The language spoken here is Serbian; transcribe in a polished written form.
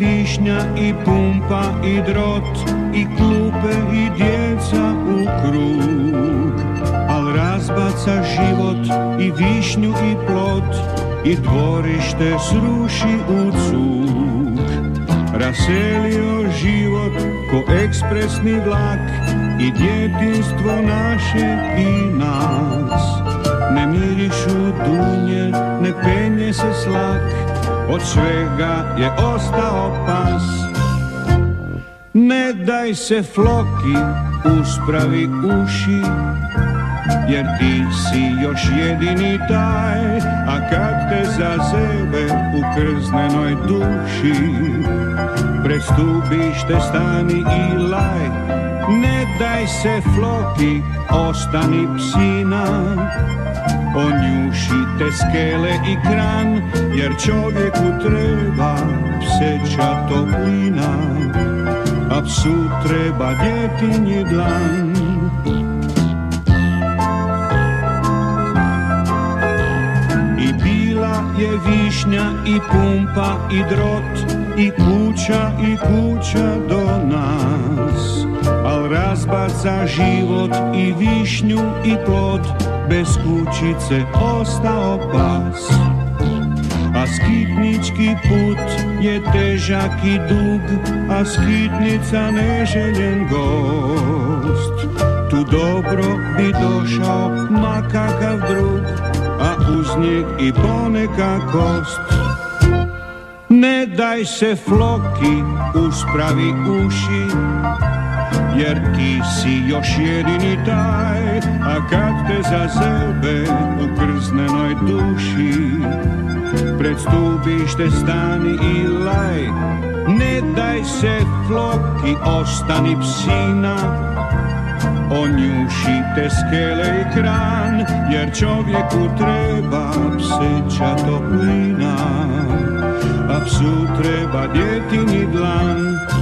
višnja i pumpa i drot i klupe i djeca u krug, al razbaca život i višnju i plot i dvorište sruši u cug. Raselio život ko ekspresni vlak i djetinstvo naše i nas. Ne mirišu dunje, ne penje se slak, od svega je ostao pas. Ne daj se Floki, uspravi uši, jer ti si još jedini taj, a kad te zazebe u krznenoj duši, pred stubište stani i laj. Ne daj se Floki, ostani psina, onjuši te skele i kran, jer čovjeku treba pseća toplina, a psu treba djetinji dlan. I bila je višnja i pumpa i drot i kuća do nas, al razbaca život i višnju i plod, bez kućice ostao pas. A skitnički put je težak i dug, a skitnica neželjen gost. Tu dobro bi došao ma kakav drug, a uz njeg i poneka kost. Ne daj se Floki, uspravi uši, jer ti si još jedini taj, a kad te zazebe u krznenoj duši, pred stubište stani i laj. Ne daj se Floki, ostani psina, onjuši te skele i kran, jer čovjeku treba pseća toplina, a psu treba djetinji dlan.